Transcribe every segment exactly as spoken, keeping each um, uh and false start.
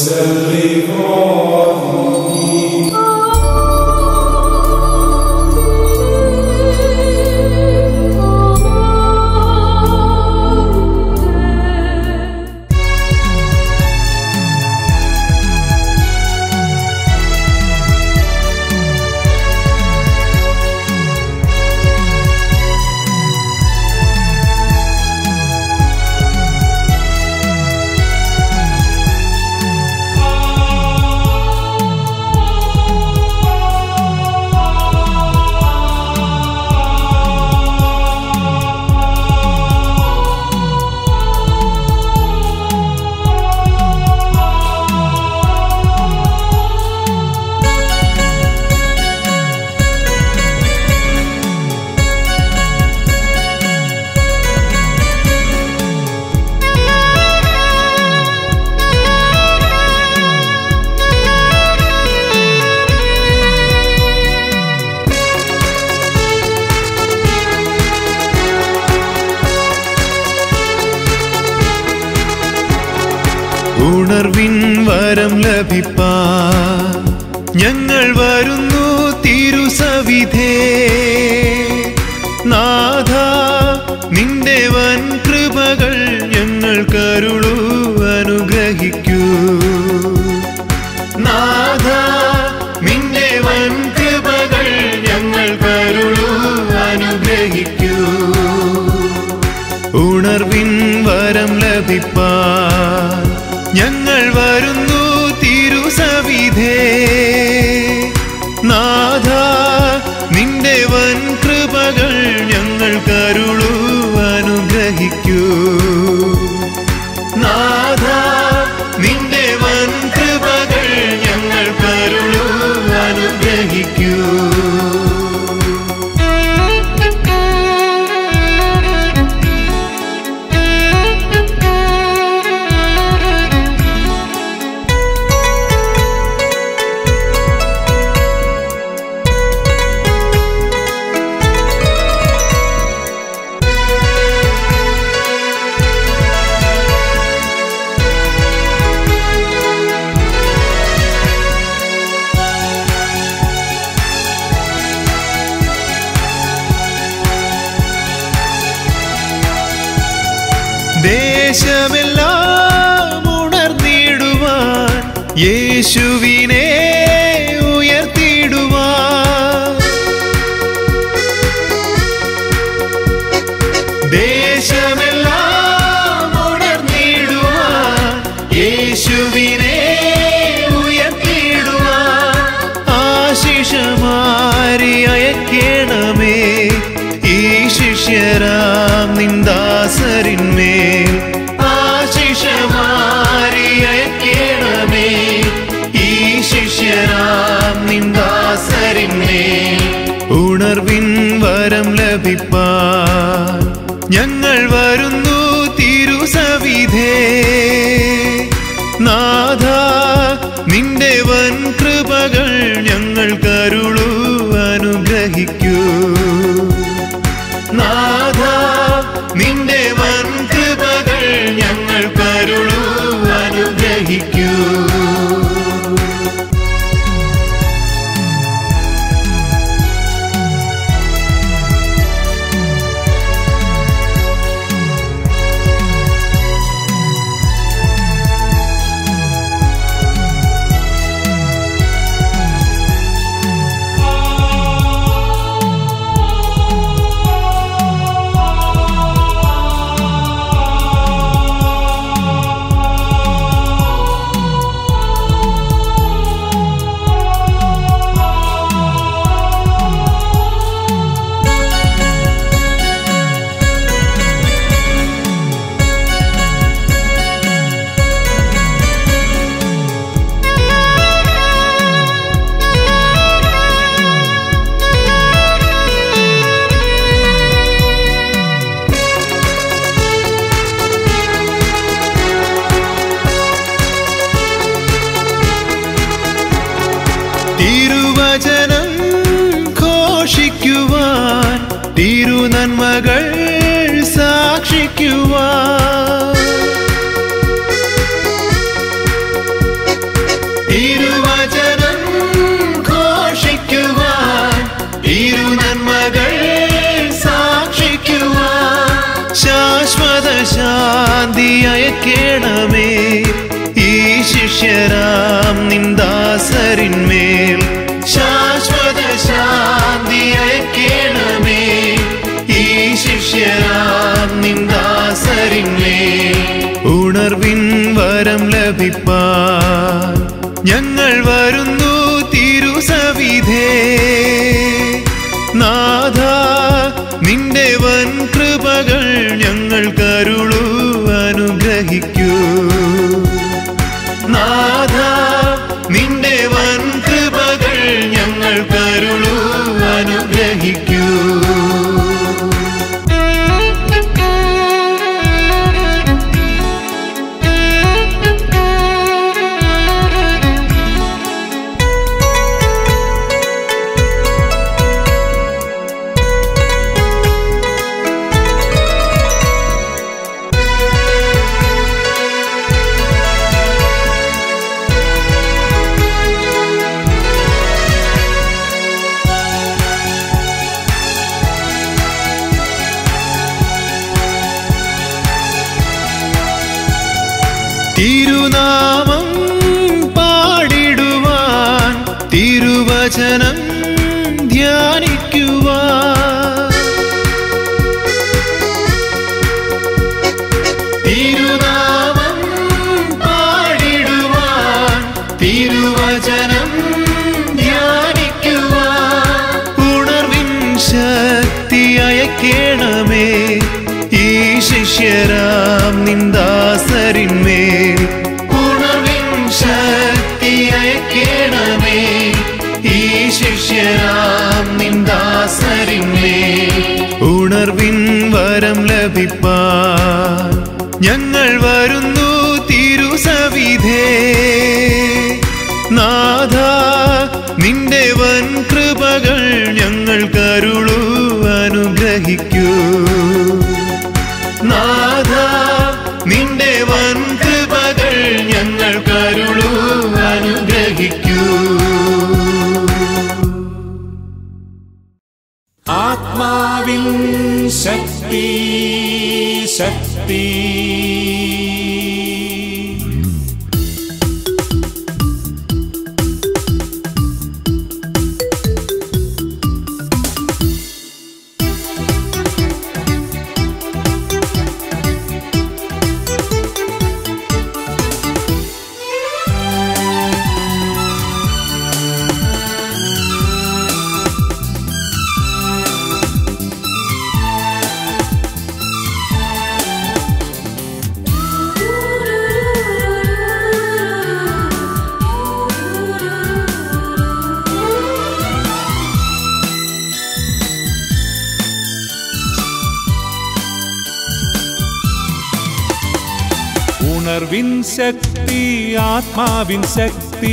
ഉണർവിൻ വരം ലഭിപ്പാൻ ഞങ്ങൾ വരുന്നു തിരുസവിധേ. നാഥ നിന്റെ വൻ കൃപകൾ ഞങ്ങൾ കരുളൂ അനുഗ്രഹിക്കൂ. നാഥ നിന്റെ വൻ കൃപകൾ ഞങ്ങൾ കരുളൂ അനുഗ്രഹിക്കൂ. ഉണർവിൻ വരം ലഭിപ്പാൻ ഞങ്ങൾ വരുന്നു തിരുസവിധേ. നാഥ നിന്റെ വൻ കൃപകൾ ഞങ്ങൾ കരുളൂ അനുഗ്രഹിക്കൂ. നാഥ നിന്റെ വൻ കൃപകൾ ഞങ്ങൾ കരുളൂ അനുഗ്രഹിക്കൂ. ദേശമെല്ലാം ഉണർന്നിടുവാൻ യേശുവിനെ ഉയർത്തിടുവാൻ. ദേശമെല്ലാം ഉണർന്നിടുവാൻ യേശുവിനെ ഉയർത്തിടുവാൻ. ആശിഷമാരി അയക്കണമേ ഈ ശിഷ്യരാം നിന്ദാസരിന്മേൽ. ആശിഷമാരി അയക്കണമേ ഈ ശിഷ്യരാം നിന്ദാസരിന്മേൽ. ഉണർവിൻ വരം ലഭിപ്പാൻ ഞങ്ങൾ വരുന്നു തിരുസവിധേ. നാഥ നിന്റെ വൻ കൃപകൾ ഞങ്ങൾ കരുളൂ അനുഗ്രഹിക്കൂ. നാഥ നിന്റെ വൻ കൃപകൾ ഞങ്ങൾ കരുളൂ അനുഗ്രഹിക്കൂ. തിരുവചനം ഘോഷിക്കുവാൻ തിരുനന്മകൾ സാക്ഷിക്കുവാൻ. അയക്കേണമേ ഈ ശിഷ്യരാം നിന്ദാസരിന്മേൽ ശാശ്വത ശാന്തി അയക്കേണമേ ഈ ശിഷ്യരാം നിന്ദാസരിന്മേൽ ഉണർവിൻ വരം ലഭിപ്പാൻ ഞങ്ങൾ വരുന്നു തിരുസവിധേ നാഥ നിന്റെ വൻ കൃപകൾ ഞങ്ങൾ കരുളൂ അനുഗ്രഹിക്കൂ നാഥ നിന്റെ വൻ കൃപകൾ ഞങ്ങൾ കരുളൂ അനുഗ്രഹിക്കൂ തിരുനാമം പാടിടുവാൻ തിരുവചനം ധ്യാനിക്കുവാൻ തിരുനാമം പാടിടുവാൻ തിരുവചനം ധ്യാനിക്കുവാൻ ഉണർവിൻ ശക്തി അയക്കേണമേ ഈ ശിഷ്യരാം നിന്ദാസരിന്മേൽ ഉണർവിൻ ശക്തി അയക്കേണമേ ഈ ശിഷ്യരാം നിന്ദാസരിന്മേൽ ഉണർവിൻ വരം ലഭിപ്പാൻ ഞങ്ങൾ വരുന്നു തിരുസവിധേ നാഥ നിന്റെ വൻ കൃപകൾ ഞങ്ങൾ കരുളൂ അനുഗ്രഹിക്കൂ നാഥ നിന്റെ വൻ കൃപകൾ ഞങ്ങൾ കരുളൂ അനുഗ്രഹിക്കൂ ആത്മാവിൻ ശക്തി ശക്തി ഉണർവിൻ ശക്തി ആത്മാവിൻ ശക്തി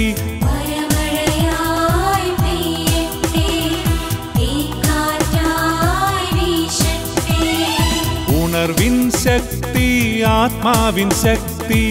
ഉണർവിൻ ശക്തി ആത്മാവിൻ ശക്തി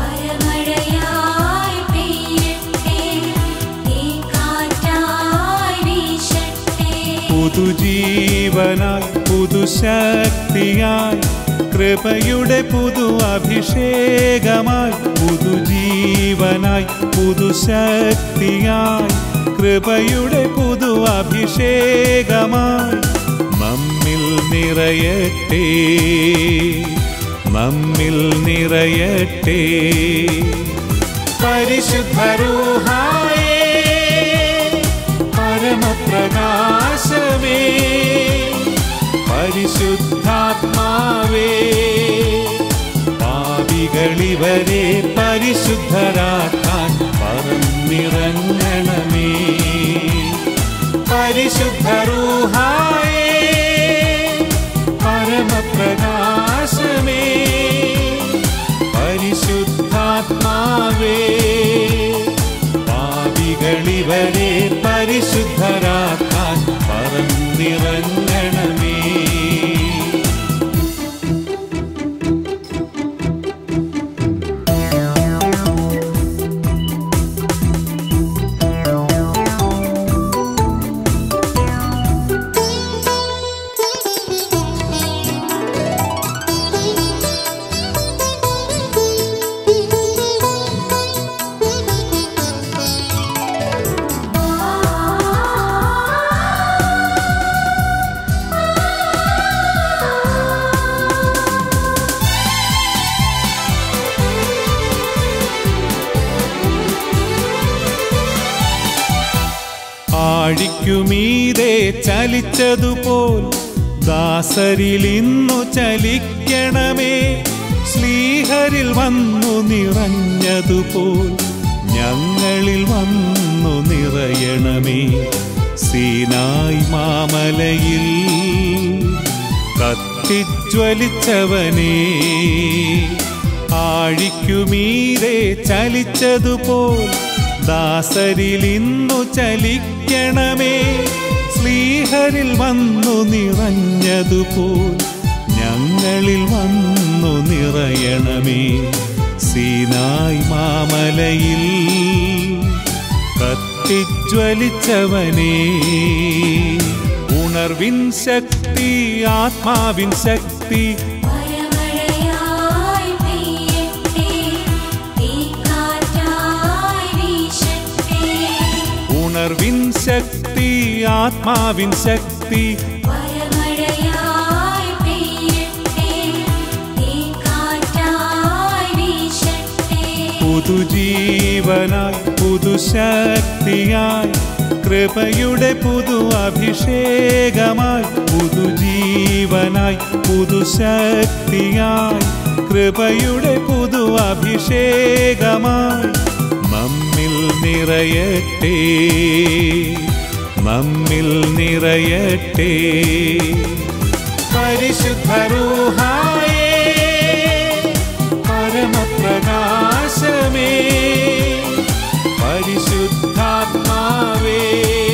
പുതുജീവനായി പുതുശക്തിയായി കൃപയുടെ പുതു അഭിഷേകമായി പുതുജീവനായി പുതുശക്തിയായി കൃപയുടെ പുതു അഭിഷേകമായി നമ്മിൽ നിറയട്ടെ നമ്മിൽ നിറയട്ടെ പരിശുദ്ധ റൂഹായേ പരമപ്രകാശമേ പരിശുദ്ധാത്മാവേ പാപികളിവരെ പരിശുദ്ധരാക്കാൻ പറന്നിറങ്ങണമേ പരിശുദ്ധ റൂഹായേ പരമപ്രകാശമേ പരിശുദ്ധാത്മാവേ പാപികളിവരെ പരിശുദ്ധരാക്കാൻ പറന്നിറങ്ങണമേ ആഴിക്കുമീതെ ചലിച്ചതുപോൽ ദാസരിൽ ഇന്നു ചലിക്കണമേ. ശ്ലീഹരിൽ വന്നു നിറഞ്ഞതുപോൽ ഞങ്ങളിൽ വന്നു നിറയണമേ. സീനായ് മാമലയിൽ കത്തിജ്വലിച്ചവനേ, ആഴിക്കുമീതെ ചലിച്ചതുപോൽ ദാസരിൽ ഇന്നു ചലിക്കണമേ. ശ്ലീഹരിൽ വന്നു നിറഞ്ഞതുപോൽ ഞങ്ങളിൽ വന്നു നിറയണമേ. സീനായ് മാമലയിൽ കത്തിജ്വലിച്ചവനേ, ഉണർവിൻ ശക്തി ആത്മാവിൻ ശക്തി ഉണർവിൻ ശക്തി ആത്മാവിൻ ശക്തി പുതുജീവനായി പുതുശക്തിയായി കൃപയുടെ പുതു അഭിഷേകമായി. പുതുജീവനായി പുതുശക്തിയായി കൃപയുടെ പുതു അഭിഷേകമായി നമ്മിൽ നിറയട്ടെ, നമ്മിൽ നിറയട്ടെ. പരിശുദ്ധ റൂഹായേ, പരമപ്രകാശമേ, പരിശുദ്ധാത്മാവേ,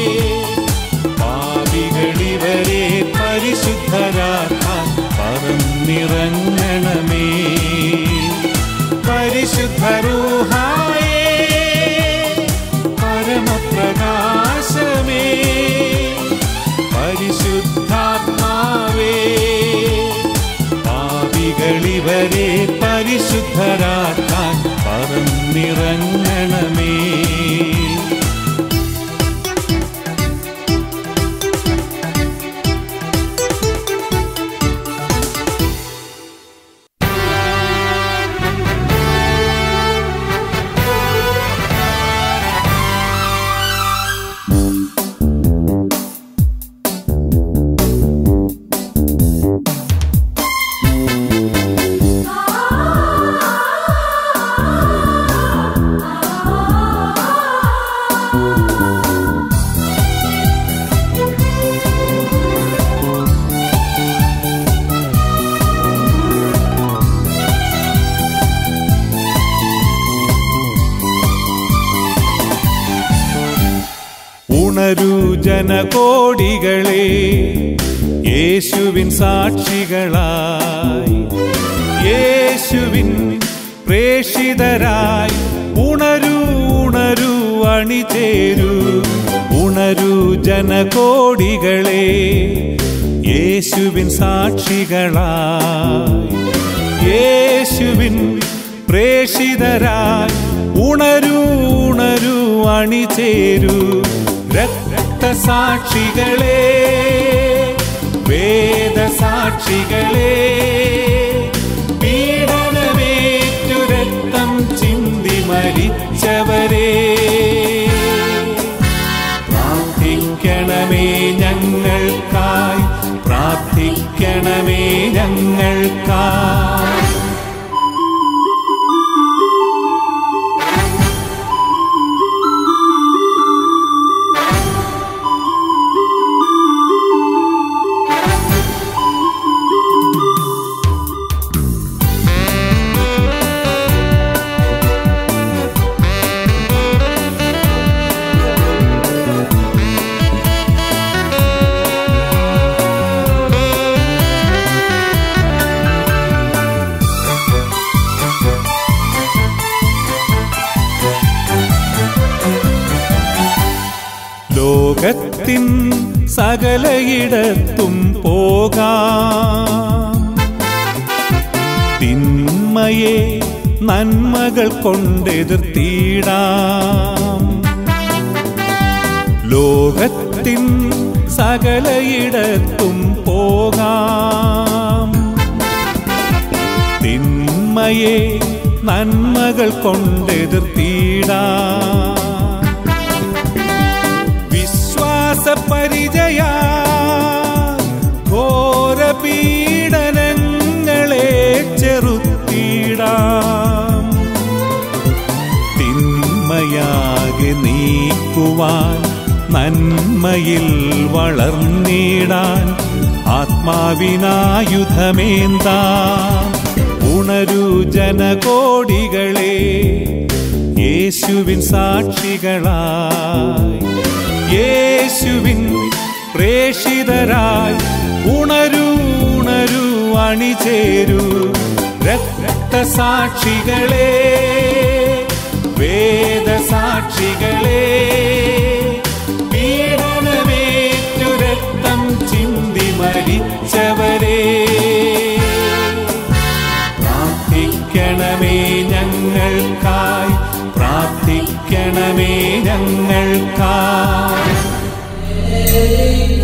പാപികളിവരെ പരിശുദ്ധരാക്കാൻ പറന്നിറങ്ങണമേ. പരിശുദ്ധ റൂഹായേ, പരമപ്രകാശമേ, പരിശുദ്ധാത്മാവേ, പാപികളിവരെ പരിശുദ്ധരാക്കാൻ പറന്നിറങ്ങണമേ. ഉണരൂ ജനകോടികളെ, യേശുവിൻ സാക്ഷികളായി, യേശുവിൻ പ്രേഷിതരായി. ഉണരൂ ഉണരൂ അണിചേരൂ. ഉണരൂ ജനകോടികളെ, യേശുവിൻ സാക്ഷികളായി, യേശുവിൻ പ്രേഷിതരായി. ഉണരൂ ഉണരൂ അണിചേരൂ. രക്തസാക്ഷികളെ, വേദസാക്ഷികളെ, പീഡനമേറ്റു രക്തം ചിന്തി മരിച്ചവരെ, പ്രാർത്ഥിക്കണമേ ഞങ്ങൾക്കായി, പ്രാർത്ഥിക്കണമേ ഞങ്ങൾക്കായി. ലോകത്തിൻ സകലയിടത്തും പോകാം, തിന്മയെ നന്മകൾ കൊണ്ടെതിർത്തിടാം. ലോകത്തിൻ സകലയിടത്തും പോകാം, തിന്മയെ നന്മകൾ കൊണ്ടെതിർത്തിടാം. മാസപരിചയ ഘോര പീഡനങ്ങളെ ചെറുത്തിടാം. തിന്മയാകെ നീക്കുവാൻ നന്മയിൽ വളർന്നിടാൻ ആത്മാവിനായുധമേന്താം. ഉണരൂ ജനകോടികളെ യേശുവിൻ സാക്ഷികളായി, യേശുവിൻ പ്രേഷിതരായി ഉണരൂ ഉണരൂ അണിചേരൂ. രക്തസാക്ഷികളെ വേദസാക്ഷികളെ പീഡനമേറ്റു രക്തം ചിന്തി മരിച്ചവരെ പ്രാർത്ഥിക്കണമേ ഞങ്ങൾക്കായി, പ്രാർത്ഥിക്കണമേ ഞങ്ങൾക്കായി.